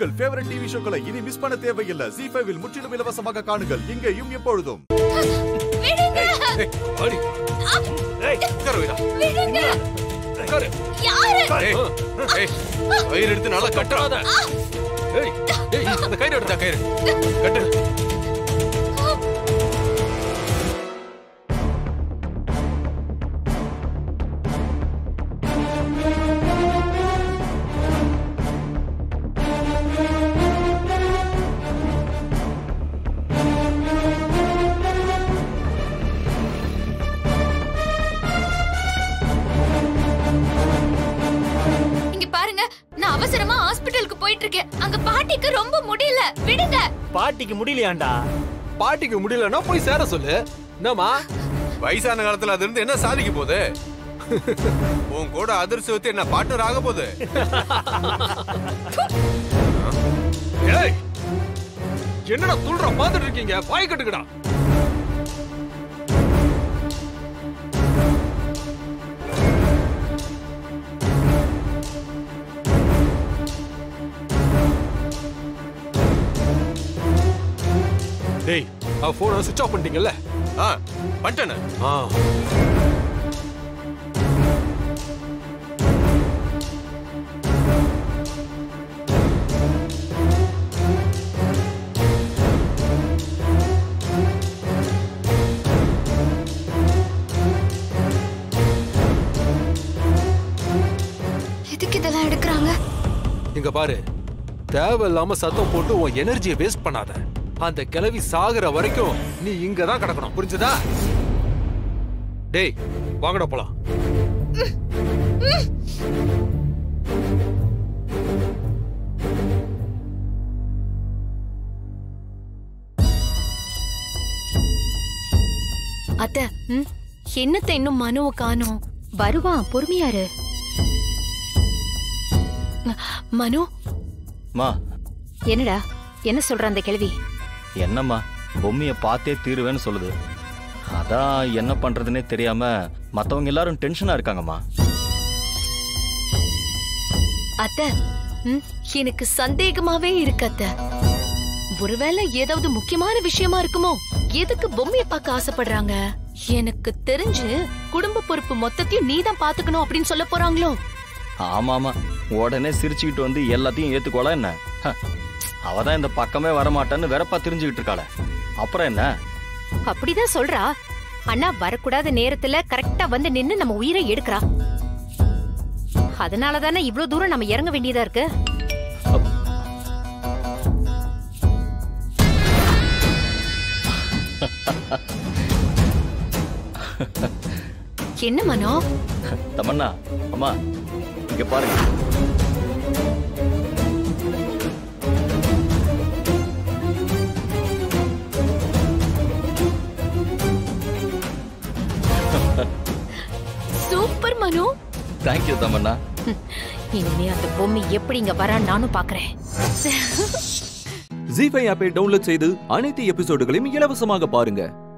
உங்கள் favourite TV ஷோக்களை இனி miss பண்ண தேவையில்லை. ZEE5 இல் முற்றிலும் இலவசமாக காணுங்கள். இங்கேயும் எப்பொழுதும். கயிறு எடுத்து நல்லா கட்டுறாத. கயிறு எடுத்தா கயிறு கட்டு. அங்க பாட்டிக்கு ரொம்ப முடியல, விடுங்க. பாட்டிக்கு முடியலையாண்டா? பாட்டிக்கு முடியலன்னா போய் சேர சொல்லு. என்னமா வயசான காலத்துல அது இருந்து என்ன சாதிக்க போகுது? உன் கூட அதிர்ஷ்டத்தை என்ன பார்ட்னர் ஆக போகுது? என்னடா துள்ற பாத்துட்டு இருக்கீங்க? பாய் கட்டுக்கடா. டேய், போனை சுவிட்ச் ஆஃப் பண்ணிட்டீங்கல்ல? பண்ணிட்டேன். எதுக்கு இதெல்லாம் எடுக்கிறாங்க? இங்க பாரு, தேவையில்லாம சத்தம் போட்டு உன் எனர்ஜியை வேஸ்ட் பண்ணாத. அந்த கிளவி சாகுற வரைக்கும் நீ இங்கதான் கிடக்கணும், புரிஞ்சதா? டேய், வாங்கடா போலாம். அத்தை, என்னத்த இன்னும் மனுவை காணோம்? வருவான், பொறுமையாரு. மனு, மா என்னடா என்ன சொல்ற அந்த கேள்வி? என்னம்மா, பொம்மையை பார்த்தே தீருவேன்னு சொல்லுது. அதான் என்ன பண்றதுன்னே தெரியாம மத்தவங்க எல்லாரும் டென்ஷனா இருக்காங்கம்மா. அத்தை, எனக்கு சந்தேகமாவே இருக்கு அத்தை. ஒருவேளை ஏதாவது முக்கியமான விஷயமா இருக்குமோ? எதுக்கு பொம்மையை பார்க்க ஆசைப்படுறாங்க? எனக்கு தெரிஞ்சு குடும்ப பொறுப்பு மொத்தத்தையும் நீதான் பாத்துக்கணும் அப்படின்னு சொல்ல போறாங்களோ? ஆமாமா, உடனே சிரிச்சுக்கிட்டு வந்து எல்லாத்தையும் ஏத்துக்கோளா என்ன? அவதான் இந்த பக்கமே வரமாட்டான்னு வெறப்பா தெரிஞ்சுக்கிட்டு இருக்காள. அப்புறம் என்ன? அப்படிதான் சொல்றா. அண்ணா வரக்கூடாத நேரத்துல கரெக்டா வந்து நின்னு நம்ம உயிரை எடுக்கிறா. அதனாலதானே இவ்வளவு தூரம் நம்ம இறங்க வேண்டியதா இருக்கு. என்ன மனோ? தமன்னா, அம்மா இங்க பாருங்க. சூப்பர் மனு. தேங்க்யூ தமன்னா. இனிமே அந்த பொம்மை எப்படி இங்க வரான்னு நானும் பாக்குறேன். ZEE5 ஆப்பை டவுன்லோட் செய்து அனைத்து எபிசோடுகளையும் இலவசமாக பாருங்க.